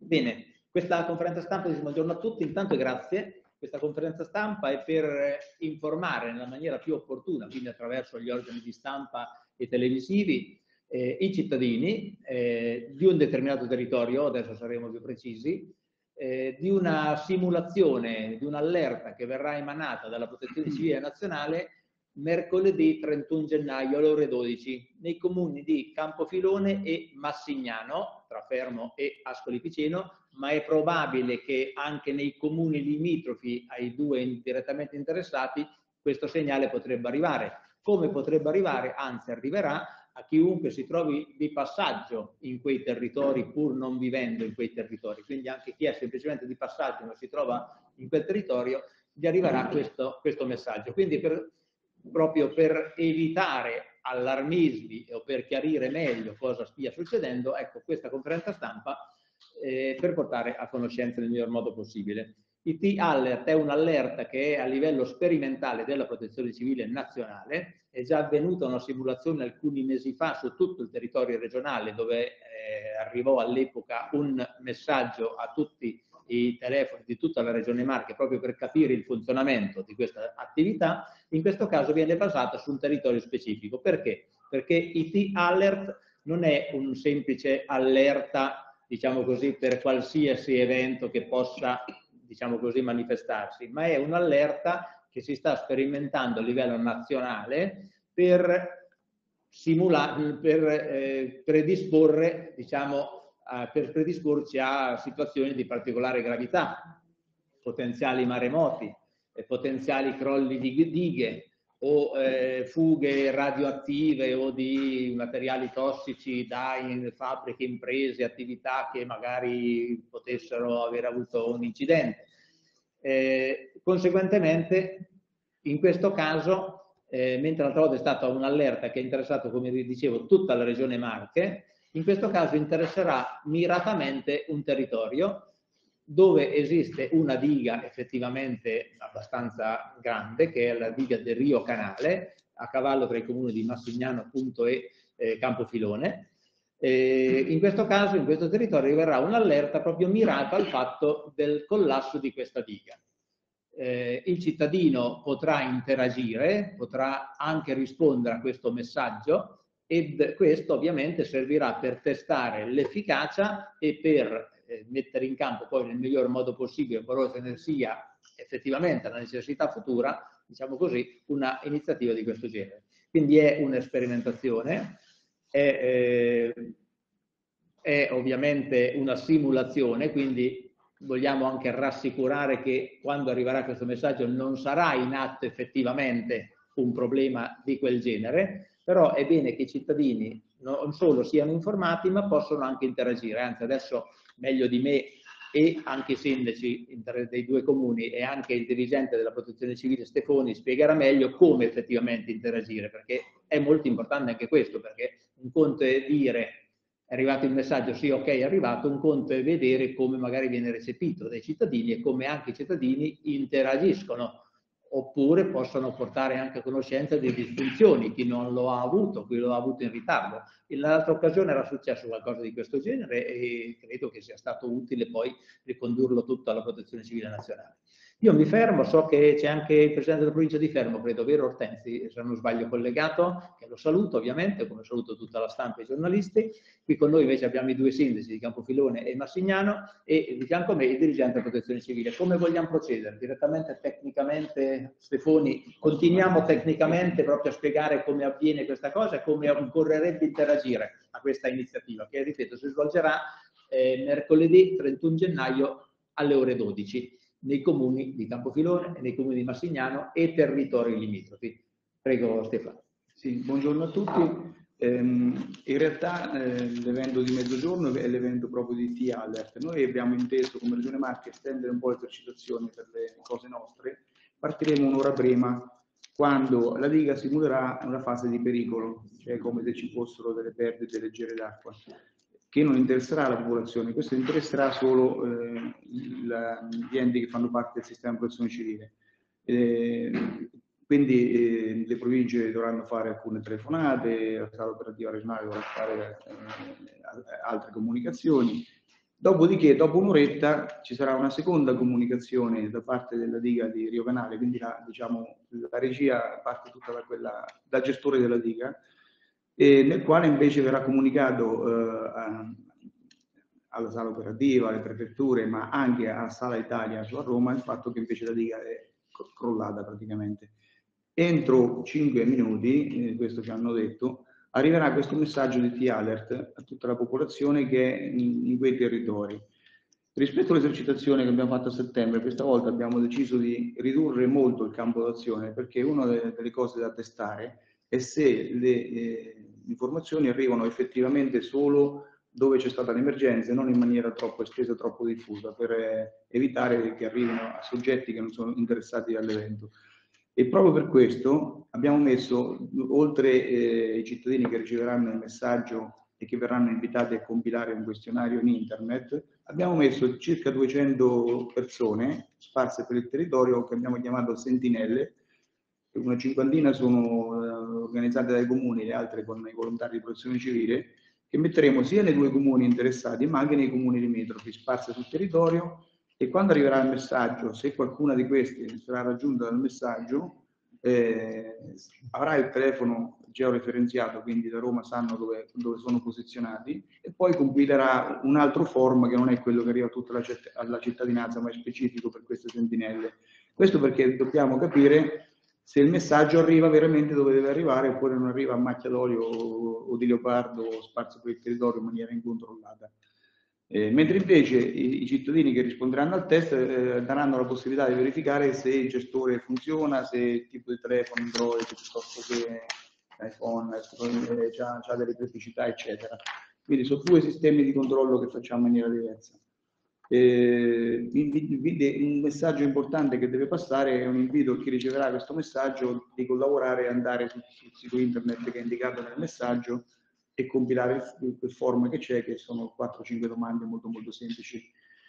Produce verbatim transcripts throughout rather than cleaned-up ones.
Bene, questa conferenza stampa, buongiorno a tutti, intanto grazie. Questa conferenza stampa è per informare nella maniera più opportuna, quindi attraverso gli organi di stampa e televisivi, eh, i cittadini eh, di un determinato territorio, adesso saremo più precisi, eh, di una simulazione, di un'allerta che verrà emanata dalla Protezione Civile Nazionale mercoledì trentuno gennaio alle ore dodici nei comuni di Campofilone e Massignano, tra Fermo e Ascoli Piceno, ma è probabile che anche nei comuni limitrofi ai due direttamente interessati questo segnale potrebbe arrivare. Come potrebbe arrivare? Anzi, arriverà a chiunque si trovi di passaggio in quei territori pur non vivendo in quei territori. Quindi anche chi è semplicemente di passaggio ma si trova in quel territorio, gli arriverà questo, questo messaggio. Quindi per proprio per evitare allarmismi o per chiarire meglio cosa stia succedendo, ecco questa conferenza stampa eh, per portare a conoscenza nel miglior modo possibile. Il T-Alert è un'allerta che è a livello sperimentale della Protezione Civile nazionale, è già avvenuta una simulazione alcuni mesi fa su tutto il territorio regionale dove eh, arrivò all'epoca un messaggio a tutti i telefoni di tutta la regione Marche proprio per capire il funzionamento di questa attività. In questo caso viene basata su un territorio specifico. Perché? Perché I T-Alert non è un semplice allerta, diciamo così, per qualsiasi evento che possa, diciamo così, manifestarsi, ma è un'allerta che si sta sperimentando a livello nazionale per, simulare, per eh, predisporre, diciamo, per predisporci a situazioni di particolare gravità, potenziali maremoti, eh, potenziali crolli di dighe o eh, fughe radioattive o di materiali tossici da in fabbriche, imprese, attività che magari potessero aver avuto un incidente. Eh, conseguentemente, in questo caso, eh, mentre l'altra volta è stata un'allerta che ha interessato, come vi dicevo, tutta la regione Marche, in questo caso interesserà miratamente un territorio dove esiste una diga effettivamente abbastanza grande, che è la diga del Rio Canale, a cavallo tra i comuni di Massignano appunto, e eh, Campofilone. Eh, in questo caso, in questo territorio, arriverà un'allerta proprio mirata al fatto del collasso di questa diga. Eh, il cittadino potrà interagire, potrà anche rispondere a questo messaggio, ed questo ovviamente servirà per testare l'efficacia e per eh, mettere in campo poi nel miglior modo possibile, qualora se ne sia effettivamente la necessità futura, diciamo così, una iniziativa di questo genere. Quindi è una sperimentazione, è, eh, è ovviamente una simulazione, quindi vogliamo anche rassicurare che quando arriverà questo messaggio non sarà in atto effettivamente un problema di quel genere, però è bene che i cittadini non solo siano informati ma possono anche interagire. Anzi, adesso meglio di me e anche i sindaci dei due comuni e anche il dirigente della Protezione Civile Stefoni spiegherà meglio come effettivamente interagire, perché è molto importante anche questo, perché un conto è dire è arrivato il messaggio, sì, ok, è arrivato, un conto è vedere come magari viene recepito dai cittadini e come anche i cittadini interagiscono, oppure possono portare anche a conoscenza di disfunzioni, chi non lo ha avuto, chi lo ha avuto in ritardo. In l'altra occasione era successo qualcosa di questo genere e credo che sia stato utile poi ricondurlo tutto alla Protezione Civile Nazionale. Io mi fermo, so che c'è anche il Presidente della provincia di Fermo, credo, vero Ortenzi, se non sbaglio collegato, che lo saluto ovviamente, come saluto tutta la stampa e i giornalisti. Qui con noi invece abbiamo i due sindaci di Campofilone e Massignano e di fianco a me il dirigente della Protezione Civile. Come vogliamo procedere? Direttamente, tecnicamente, Stefoni, continuiamo tecnicamente proprio a spiegare come avviene questa cosa e come occorrerebbe interagire a questa iniziativa, che ripeto si svolgerà eh, mercoledì trentuno gennaio alle ore dodici nei comuni di Campofilone e nei comuni di Massignano e territori limitrofi. Prego Stefano. Sì, buongiorno a tutti. Ehm, in realtà eh, l'evento di mezzogiorno è l'evento proprio di T-Alert. Noi abbiamo inteso come Regione Marche estendere un po' l'esercitazione per le cose nostre. Partiremo un'ora prima, quando la diga simulerà una fase di pericolo, cioè come se ci fossero delle perdite leggere d'acqua, che non interesserà la popolazione, questo interesserà solo eh, il, gli enti che fanno parte del sistema di protezione civile. Eh, quindi eh, le province dovranno fare alcune telefonate, la sala operativa regionale dovrà fare eh, altre comunicazioni Dopodiché, dopo un'oretta, ci sarà una seconda comunicazione da parte della diga di Rio Canale, quindi la, diciamo, la regia parte tutta da quella, dal gestore della diga, e nel quale invece verrà comunicato eh, a, alla sala operativa, alle prefetture, ma anche alla Sala Italia su a Roma, il fatto che invece la diga è crollata praticamente. Entro cinque minuti, eh, questo ci hanno detto, arriverà questo messaggio di T-Alert a tutta la popolazione che è in, in quei territori. Rispetto all'esercitazione che abbiamo fatto a settembre, questa volta abbiamo deciso di ridurre molto il campo d'azione, perché una delle, delle cose da testare è se le eh, informazioni arrivano effettivamente solo dove c'è stata l'emergenza e non in maniera troppo estesa, troppo diffusa, per eh, evitare che arrivino a soggetti che non sono interessati dall'evento. E proprio per questo abbiamo messo, oltre eh, i cittadini che riceveranno il messaggio e che verranno invitati a compilare un questionario in internet, abbiamo messo circa duecento persone sparse per il territorio che abbiamo chiamato sentinelle. Una cinquantina sono eh, organizzate dai comuni, le altre con i volontari di protezione civile, che metteremo sia nei due comuni interessati ma anche nei comuni limitrofi sparse sul territorio. E quando arriverà il messaggio, se qualcuna di questi sarà raggiunta dal messaggio, eh, avrà il telefono georeferenziato, quindi da Roma sanno dove, dove sono posizionati, e poi compilerà un altro form che non è quello che arriva a tutta la, alla cittadinanza, ma è specifico per queste sentinelle. Questo perché dobbiamo capire se il messaggio arriva veramente dove deve arrivare oppure non arriva a macchia d'olio o, o di leopardo sparso per il territorio in maniera incontrollata. Eh, mentre invece i, i cittadini che risponderanno al test eh, daranno la possibilità di verificare se il gestore funziona, se il tipo di telefono Android piuttosto che iPhone eh, ha delle criticità, eccetera. Quindi sono due sistemi di controllo che facciamo in maniera diversa. Eh, un messaggio importante che deve passare è un invito a chi riceverà questo messaggio di collaborare e andare sul, sul sito internet che è indicato nel messaggio e compilare il, il form che c'è, che sono quattro cinque domande molto molto semplici.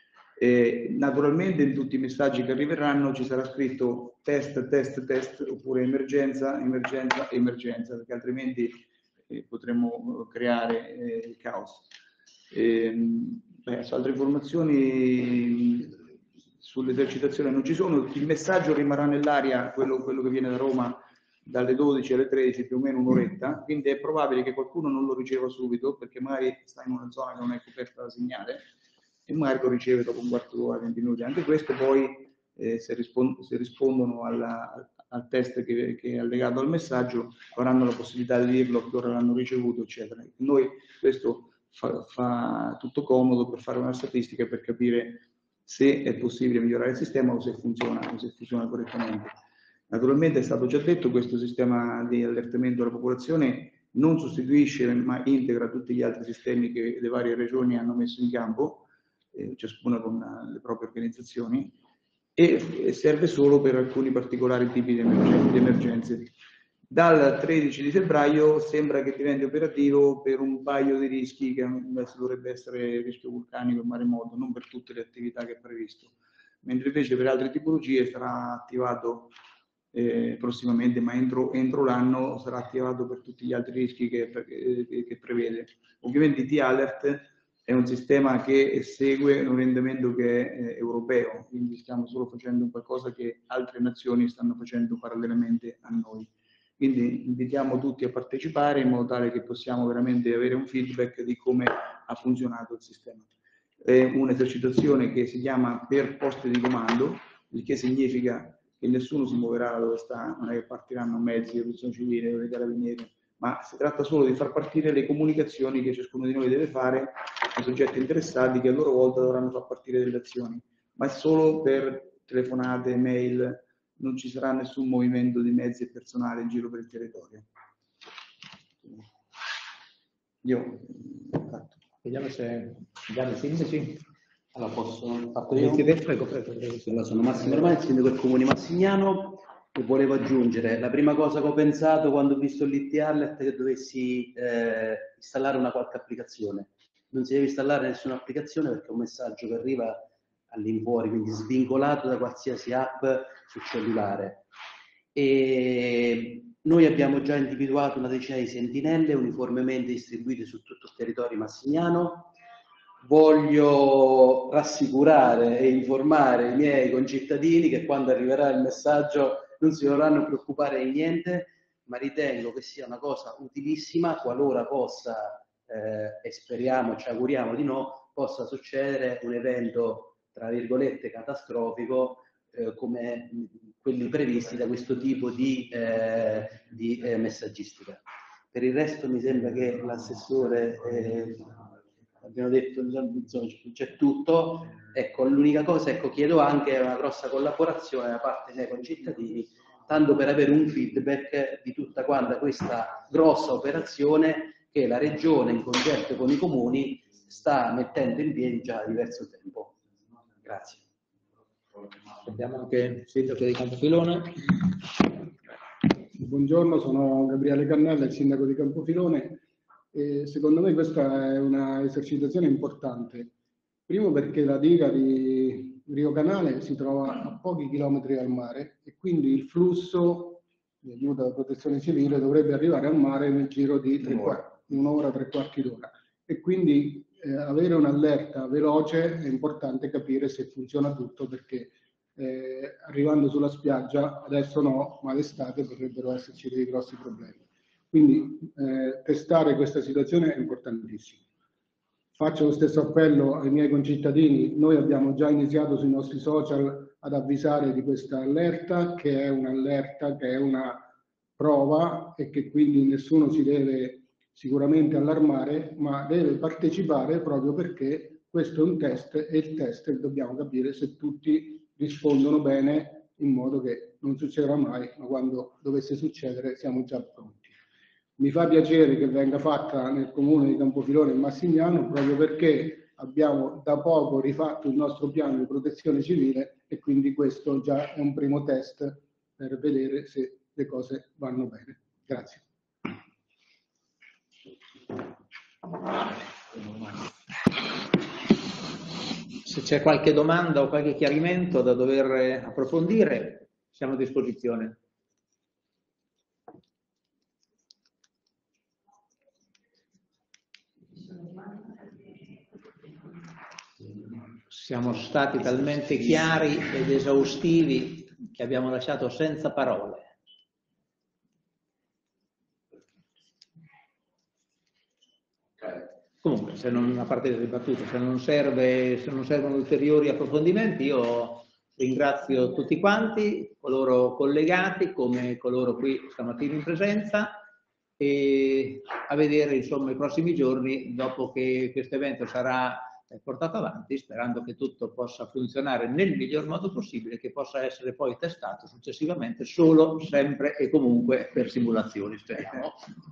Eh, naturalmente in tutti i messaggi che arriveranno ci sarà scritto test, test, test, oppure emergenza, emergenza, emergenza, perché altrimenti eh, potremmo creare eh, il caos. Eh, beh, altre informazioni sull'esercitazione non ci sono, il messaggio rimarrà nell'aria, quello, quello che viene da Roma, dalle dodici alle tredici, più o meno un'oretta, quindi è probabile che qualcuno non lo riceva subito, perché magari sta in una zona che non è coperta da segnale, e magari lo riceve dopo un quarto d'ora, venti minuti. Anche questo poi, eh, se, rispond se rispondono alla, al test che, che è allegato al messaggio, avranno la possibilità di dirlo che ora l'hanno ricevuto, eccetera. Noi questo fa, fa tutto comodo per fare una statistica e per capire se è possibile migliorare il sistema o se funziona, o se funziona correttamente. Naturalmente è stato già detto, questo sistema di allertamento della popolazione non sostituisce ma integra tutti gli altri sistemi che le varie regioni hanno messo in campo, eh, ciascuna con le proprie organizzazioni, e serve solo per alcuni particolari tipi di emergenze. Di emergenze. Dal tredici di febbraio sembra che diventi operativo per un paio di rischi, che dovrebbe essere il rischio vulcanico e maremoto, non per tutte le attività che è previsto, mentre invece per altre tipologie sarà attivato eh, prossimamente, ma entro, entro l'anno sarà attivato per tutti gli altri rischi che, che, che prevede. Ovviamente T-Alert è un sistema che segue un rendimento che è eh, europeo, quindi stiamo solo facendo qualcosa che altre nazioni stanno facendo parallelamente a noi. Quindi invitiamo tutti a partecipare in modo tale che possiamo veramente avere un feedback di come ha funzionato il sistema. È un'esercitazione che si chiama per poste di comando, il che significa che nessuno si muoverà da dove sta, non è che partiranno mezzi di protezione civile o dei carabinieri, ma si tratta solo di far partire le comunicazioni che ciascuno di noi deve fare ai soggetti interessati, che a loro volta dovranno far partire delle azioni, ma è solo per telefonate, mail, non ci sarà nessun movimento di mezzi e personale in giro per il territorio. Io fatto. Vediamo se abbiamo i sindaci. Allora posso fatto io? Prego, prego, prego. Allora, sono Massimo Romani, il sindaco del comune Massignano, e volevo aggiungere la prima cosa che ho pensato quando ho visto l'I T Alert è che dovessi eh, installare una qualche applicazione. Non si deve installare nessuna applicazione perché è un messaggio che arriva all'infuori, quindi svincolato da qualsiasi app sul cellulare. E noi abbiamo già individuato una decina di sentinelle uniformemente distribuite su tutto il territorio massignano. voglio rassicurare e informare i miei concittadini che quando arriverà il messaggio non si dovranno preoccupare di niente, ma ritengo che sia una cosa utilissima qualora possa, eh, e speriamo, ci auguriamo di no, possa succedere un evento, tra virgolette, catastrofico, eh, come quelli previsti da questo tipo di, eh, di eh, messaggistica. Per il resto mi sembra che l'assessore, eh, abbiamo detto, c'è tutto. Ecco, l'unica cosa, ecco, chiedo anche una grossa collaborazione da parte dei concittadini, tanto per avere un feedback di tutta quanta questa grossa operazione che la Regione, in concerto con i comuni, sta mettendo in piedi già da diverso tempo. Grazie. Sentiamo anche il sindaco di Campofilone. Buongiorno, sono Gabriele Cannella, il sindaco di Campofilone. E secondo me questa è una esercitazione importante. Primo perché la diga di Rio Canale si trova a pochi chilometri dal mare e quindi il flusso di aiuto alla protezione civile dovrebbe arrivare al mare nel giro di un'ora, tre quarti d'ora. E quindi eh, avere un'allerta veloce è importante capire se funziona tutto, perché eh, arrivando sulla spiaggia, adesso no, ma l'estate potrebbero esserci dei grossi problemi. Quindi eh, testare questa situazione è importantissimo. Faccio lo stesso appello ai miei concittadini. Noi abbiamo già iniziato sui nostri social ad avvisare di questa allerta, che è un'allerta, che è una prova e che quindi nessuno si deve sicuramente allarmare, ma deve partecipare proprio perché questo è un test e il test dobbiamo capire se tutti rispondono bene, in modo che non succederà mai, ma quando dovesse succedere siamo già pronti. Mi fa piacere che venga fatta nel comune di Campofilone e Massignano, proprio perché abbiamo da poco rifatto il nostro piano di protezione civile e quindi questo già è un primo test per vedere se le cose vanno bene. Grazie. Se c'è qualche domanda o qualche chiarimento da dover approfondire, siamo a disposizione. Siamo stati talmente chiari ed esaustivi che abbiamo lasciato senza parole. Comunque, se non, a parte le battute, se non, serve, se non servono ulteriori approfondimenti, io ringrazio tutti quanti, coloro collegati come coloro qui stamattina in presenza, e a vedere insomma i prossimi giorni dopo che questo evento sarà portato avanti, sperando che tutto possa funzionare nel miglior modo possibile, che possa essere poi testato successivamente solo, sempre e comunque per simulazioni, speriamo.